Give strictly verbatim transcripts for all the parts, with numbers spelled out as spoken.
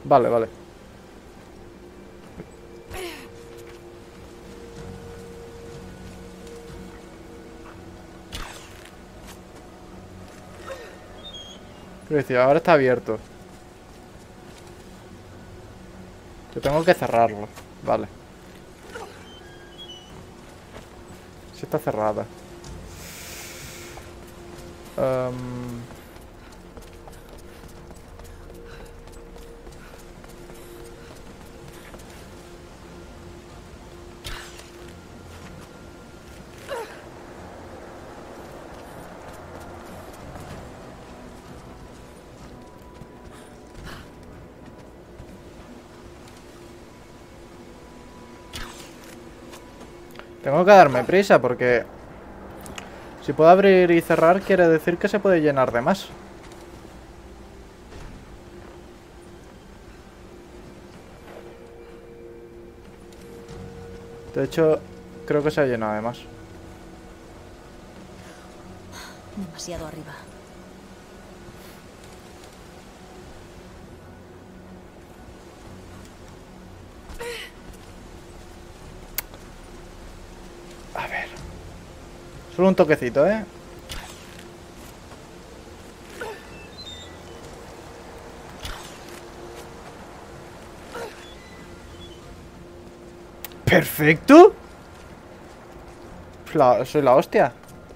Vale, vale. Quiero decir, ahora está abierto. Yo tengo que cerrarlo. Vale. Sí está cerrada. Um... Tengo que darme prisa porque si puedo abrir y cerrar quiere decir que se puede llenar de más. De hecho, creo que se ha llenado de más. Demasiado arriba. A ver. Solo un toquecito, ¿eh? ¡Perfecto! La, soy la hostia.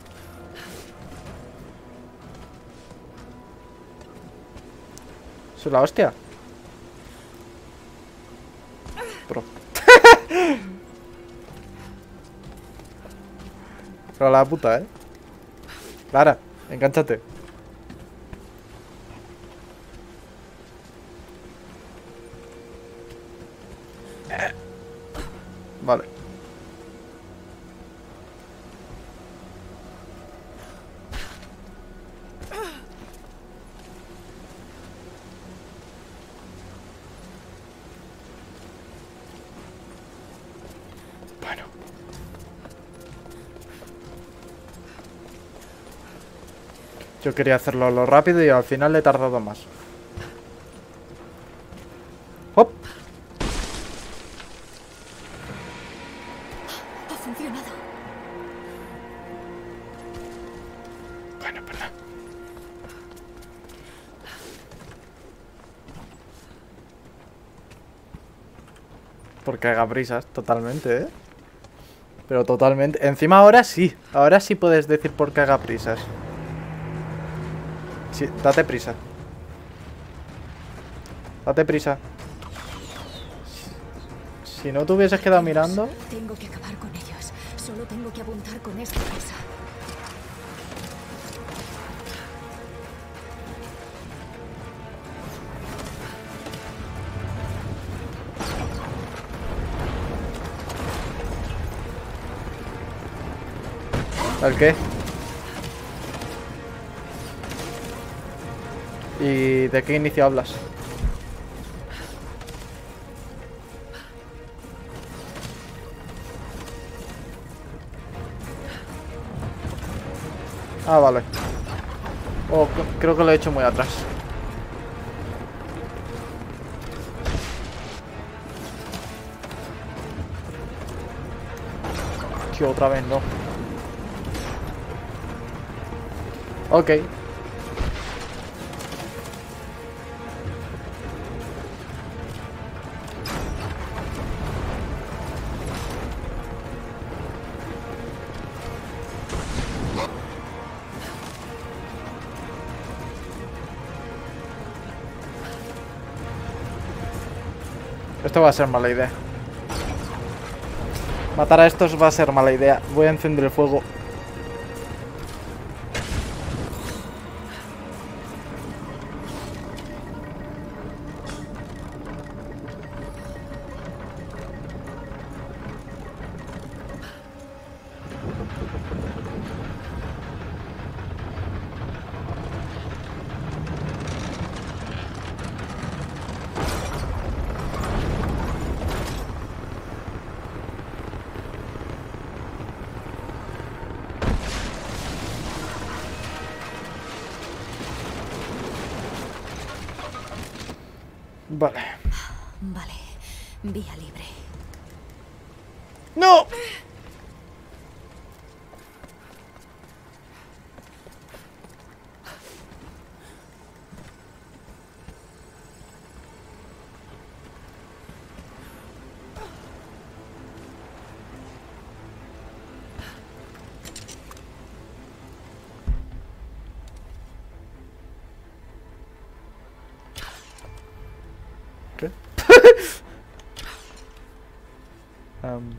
Soy la hostia. Pro. Pero la puta, ¿eh? Clara, encánchate. Vale. Bueno. Yo quería hacerlo lo rápido y al final le he tardado más. ¡Hop! Ha funcionado. Bueno, pues nada. Porque haga prisas, totalmente, ¿eh? Pero totalmente. Encima ahora sí. Ahora sí puedes decir por qué haga prisas. Sí, date prisa. Date prisa. Si no te hubieses quedado mirando. Tengo que acabar con ellos. Solo tengo que apuntar con esta cosa. ¿El qué? ¿Y de qué inicio hablas? Ah, vale. Oh, creo que lo he hecho muy atrás. Tío, otra vez no. Ok. Esto va a ser mala idea. Matar a estos va a ser mala idea. Voy a encender el fuego. Vale. Vale, vía libre. ¡No! ¿Qué? um.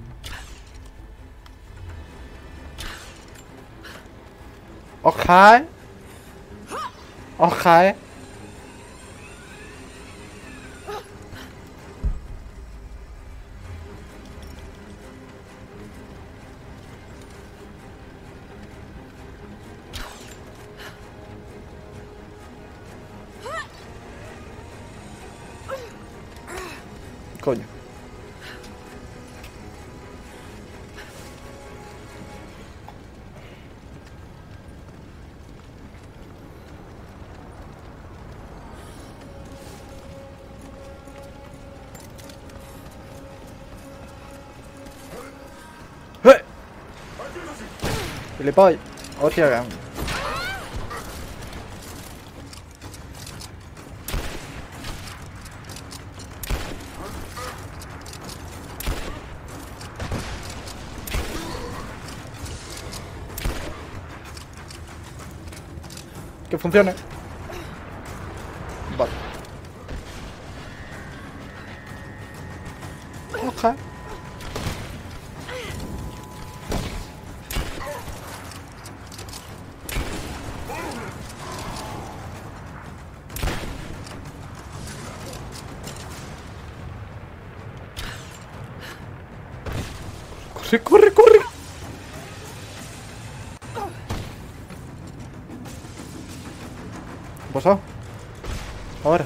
Okay. Okay. Coño. ¡Eh! Gilipollas. Hostia. Que funcione. Vale. Ok. Corre, corre, corre. ¿Qué ha pasado? Ahora.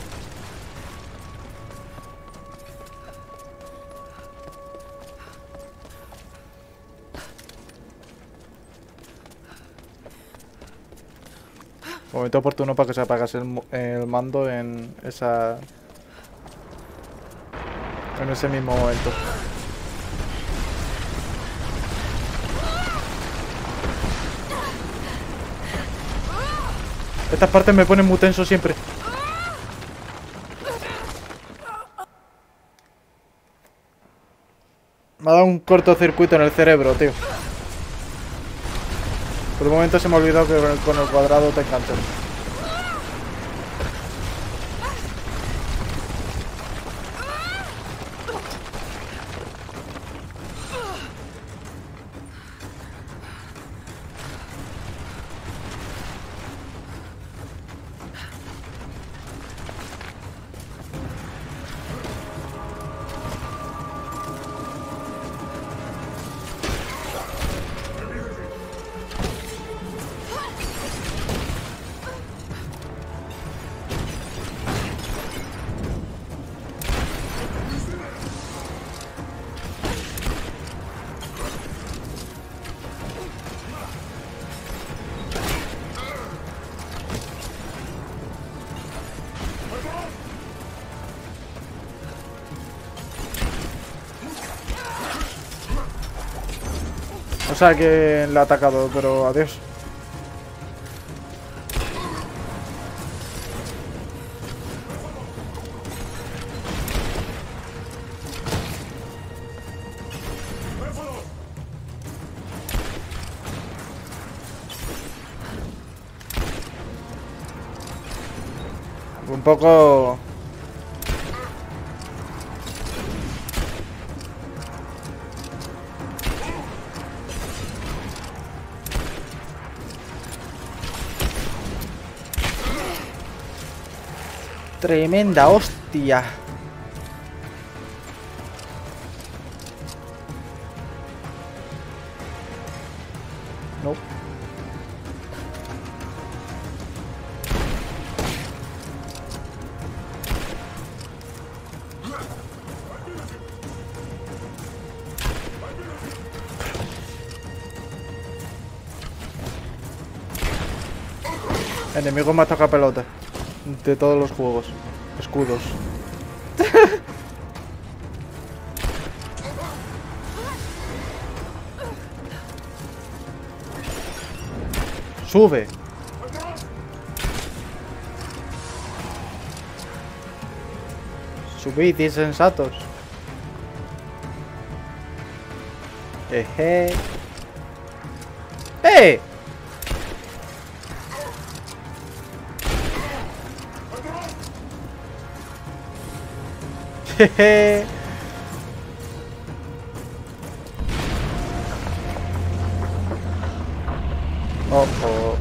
Momento oportuno para que se apagase el, el mando en esa... En ese mismo momento. Estas partes me ponen muy tenso siempre. Me ha dado un cortocircuito en el cerebro, tío. Por un momento se me ha olvidado que con el cuadrado te enganchas. O sea que le ha atacado, pero adiós. Un poco... Tremenda hostia. No. Enemigo más toca pelota de todos los juegos. Es escudos. Sube. Subid, insensatos. Eje. ¡Eh! Jeje. Oh, oh.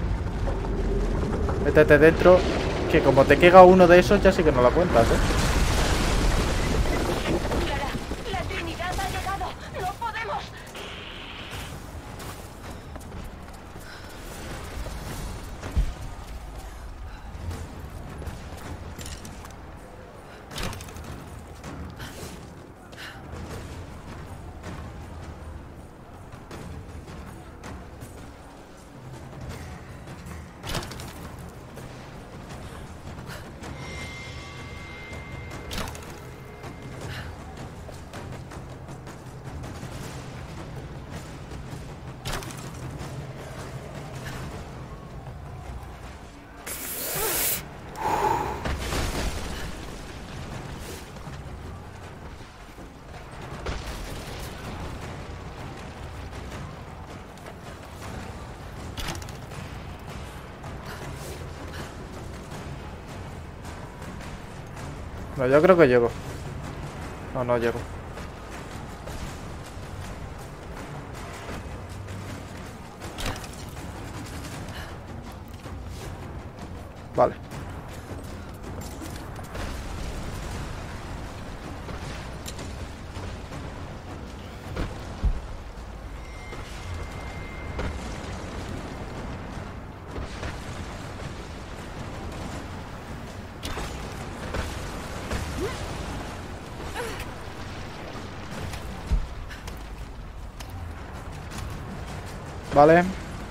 Métete dentro. Que como te queda uno de esos, ya sí que no la cuentas, ¿eh? Clara, la Trinidad ha llegado. No podemos. No, yo creo que llego. No, no llego. Vale. Vale.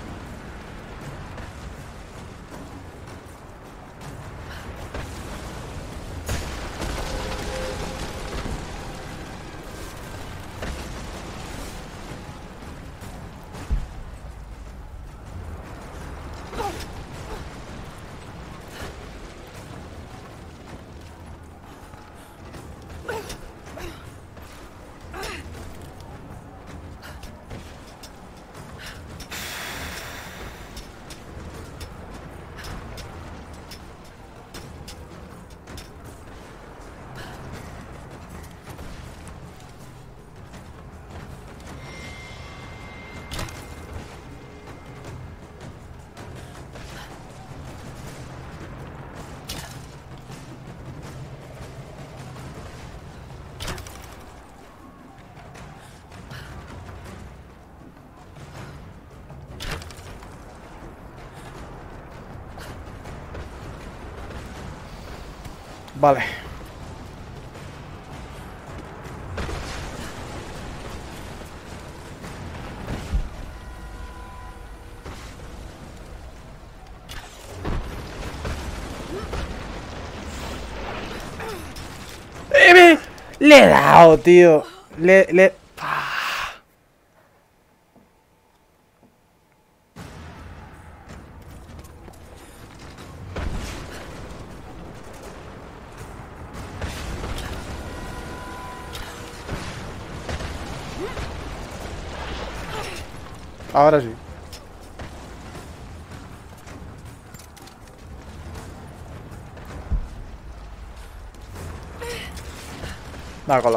Vale. ¡Eh, me- Le he dado, tío. Le... le... Ah. Ahora sí. Da color.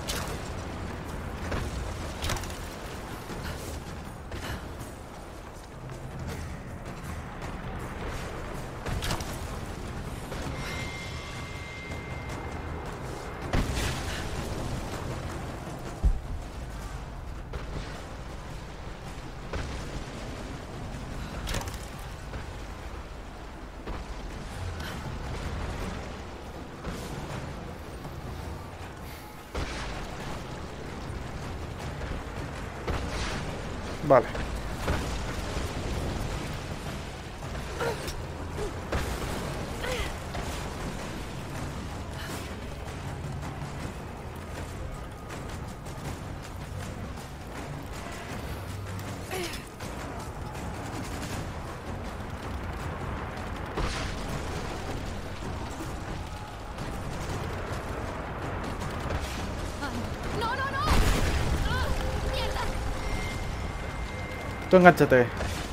Vale. Tú engánchate.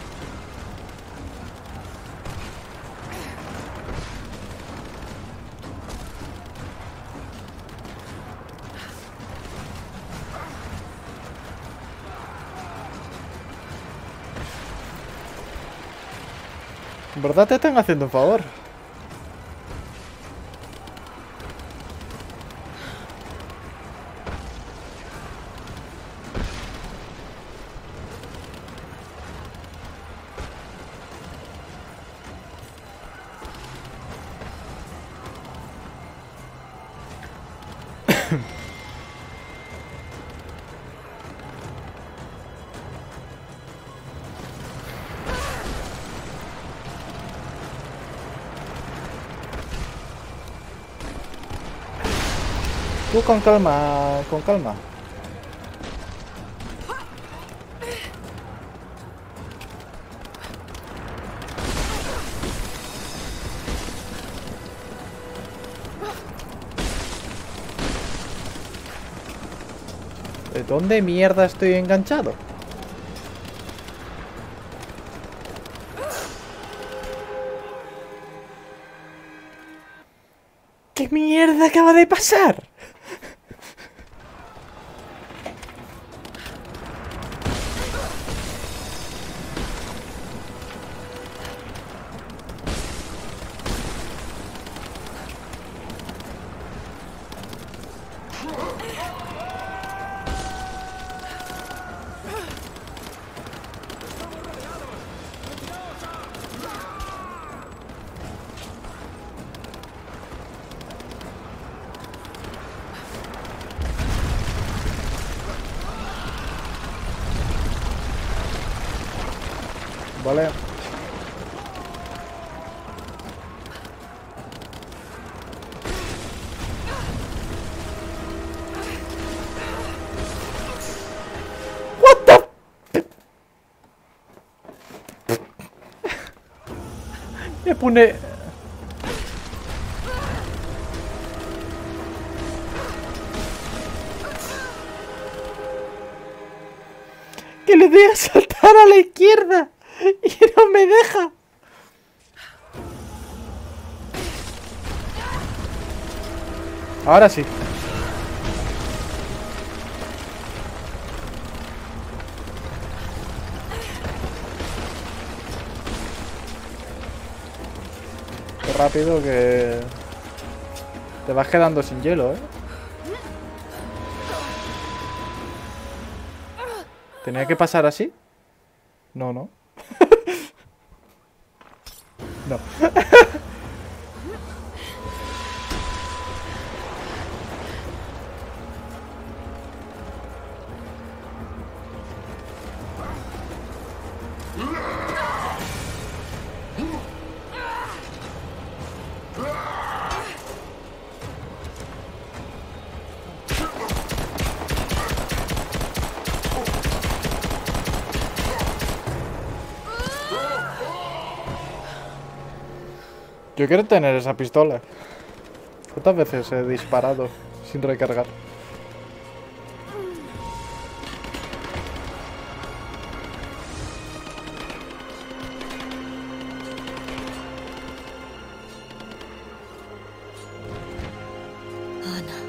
En verdad te están haciendo un favor. Tú con calma, con calma. ¿De dónde mierda estoy enganchado? ¿Qué mierda acaba de pasar? Vale. What the? Me pone... Que le dé a saltar a la izquierda. Y no me deja. Ahora sí. Qué rápido que... Te vas quedando sin hielo, ¿eh? ¿Tenía que pasar así? No, no. No. Yo quiero tener esa pistola. ¿Cuántas veces he disparado sin recargar? Ana.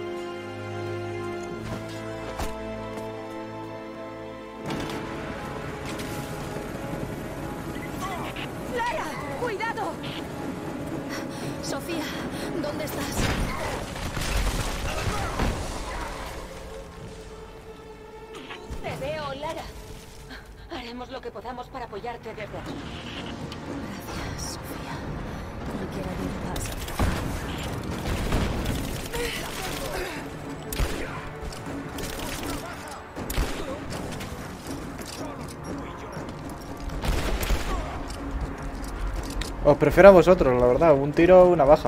¡Lara! ¡Cuidado! Sofía, ¿dónde estás? Te veo, Lara. Haremos lo que podamos para apoyarte desde aquí. Gracias, Sofía. Cualquier ayuda pasa. Os prefiero a vosotros, la verdad. Un tiro, una baja.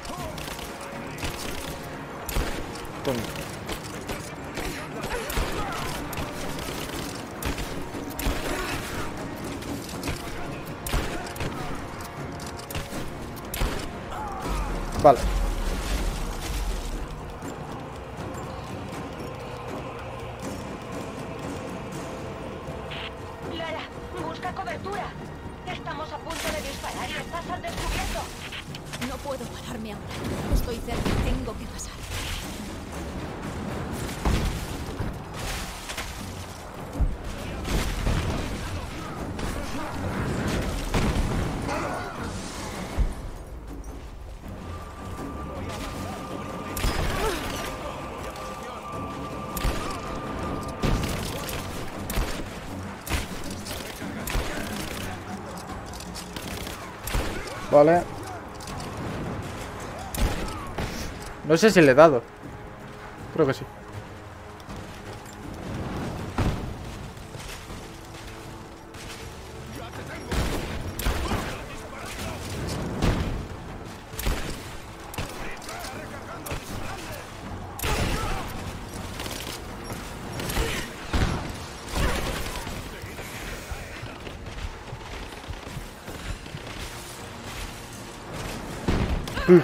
Coño. Vale. Lara, busca cobertura. Estamos a punto de disparar y estás al descubierto. No puedo pararme ahora. Estoy cerca, tengo que pasar. Vale. No sé si le he dado. Creo que sí. Uf.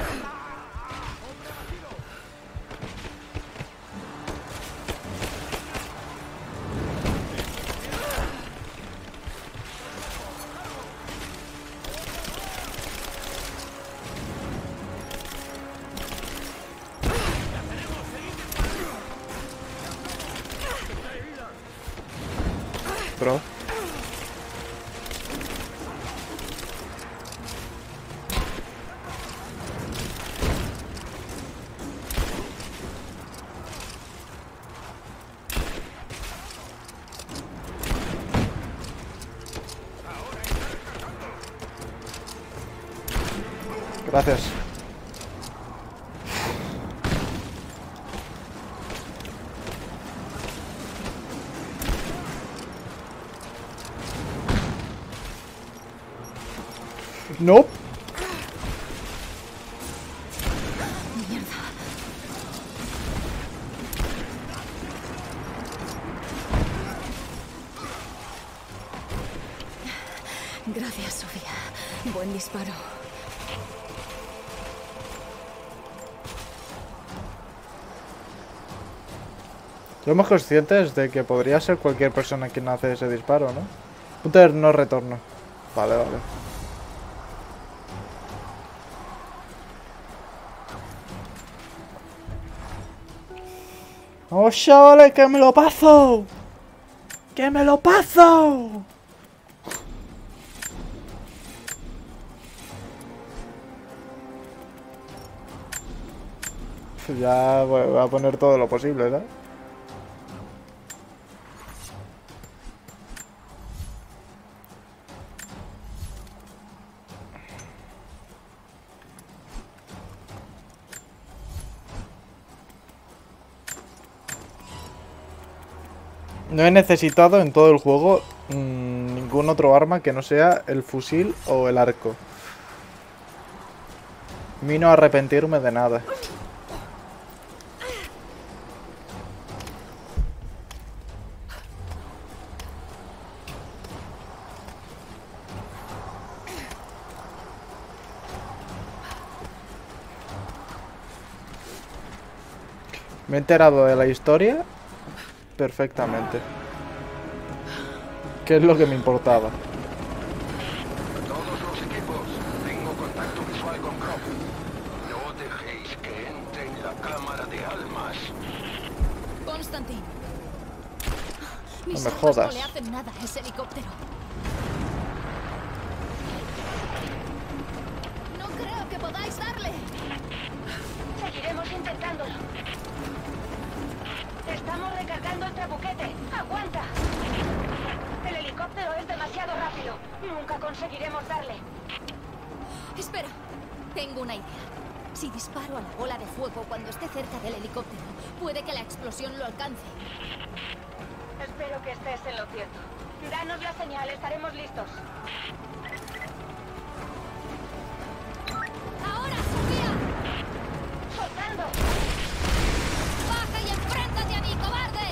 Bro. Gracias. Nope. Mierda. Gracias, Sofía. Buen disparo. Somos conscientes de que podría ser cualquier persona quien hace ese disparo, ¿no? Punto de no retorno. Vale, vale. ¡Oh, chavales, que me lo paso! ¡Que me lo paso! Ya voy a poner todo lo posible, ¿no? No he necesitado en todo el juego mmm, ningún otro arma que no sea el fusil o el arco. Mi no arrepentirme de nada. Me he enterado de la historia perfectamente. ¿Qué es lo que me importaba? Todos los equipos, tengo contacto visual con Croft. No dejéis que entre en la cámara de almas. Constantin. No Mis me armas jodas. no le hacen nada a ese helicóptero. No creo que podáis darle. Seguiremos intentándolo. Estamos recargando el trabuquete. ¡Aguanta! El helicóptero es demasiado rápido. Nunca conseguiremos darle. Espera, tengo una idea. Si disparo a la bola de fuego cuando esté cerca del helicóptero, puede que la explosión lo alcance. Espero que estés en lo cierto. Danos la señal, estaremos listos. ¡Ahora, Sofía! ¡Soltando! ¡Baja y enfréntate a mí, cobarde!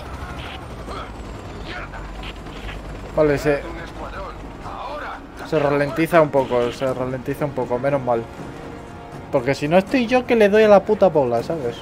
Vale, se, Un escuadrón. Ahora. se ralentiza un poco, se ralentiza un poco, menos mal. Porque si no estoy yo que le doy a la puta bola, ¿sabes?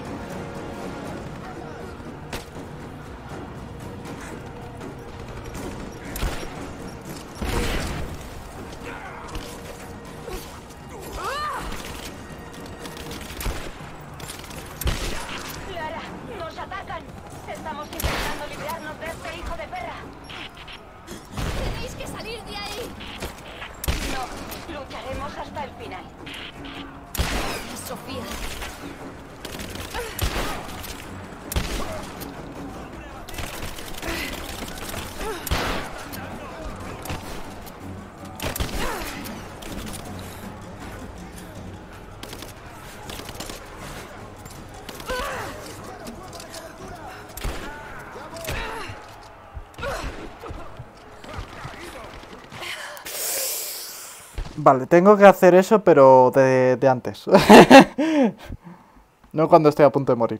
Lara, nos atacan. Estamos intentando librarnos de este hijo de perra. Tenéis que salir de ahí. No, lucharemos hasta el final. Sofía. Vale, tengo que hacer eso, pero de, de antes. No cuando estoy a punto de morir.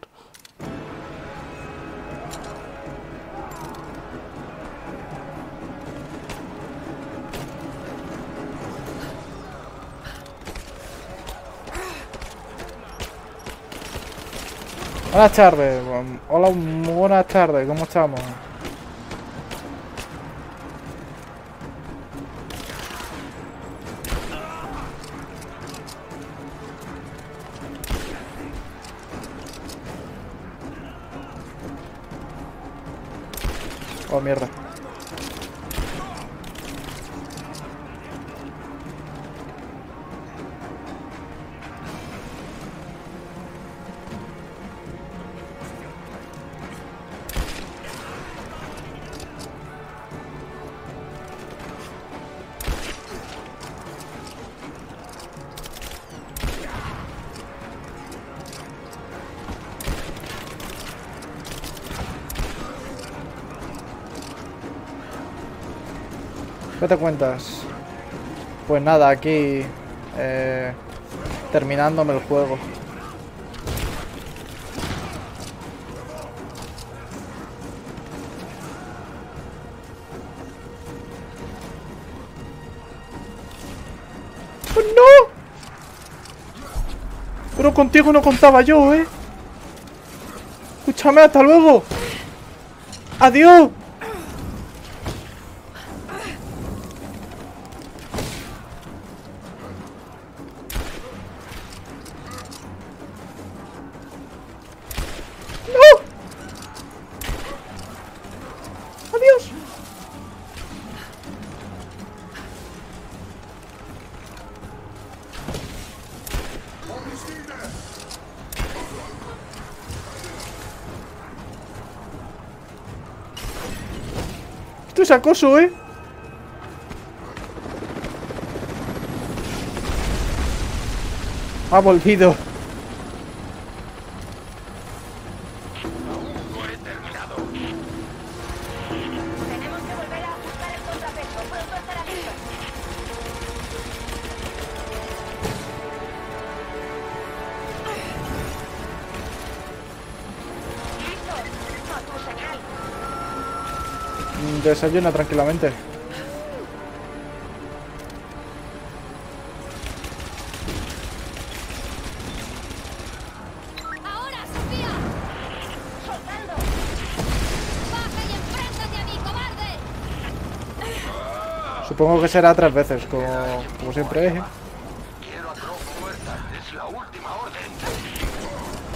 Buenas tardes. Hola, muy buenas tardes. ¿Cómo estamos? Oh, mierda. ¿Qué te cuentas? Pues nada, aquí eh, terminándome el juego. ¡Oh, no! Pero contigo no contaba yo, ¿eh? Escúchame, hasta luego. Adiós. Adiós. Esto es acoso, ¿eh? Ha volvido. Tenemos que volver a ajustar el contrapeso. Pronto estará listo. Listo. A tu señal. Mm, Desayuna tranquilamente. ¡Ahora, Sofía! Soltando. ¡Baja y enfréntate a mí, cobarde! Supongo que será tres veces, como, como siempre es. ¿Eh? Quiero a Croft muerta. Es la última orden.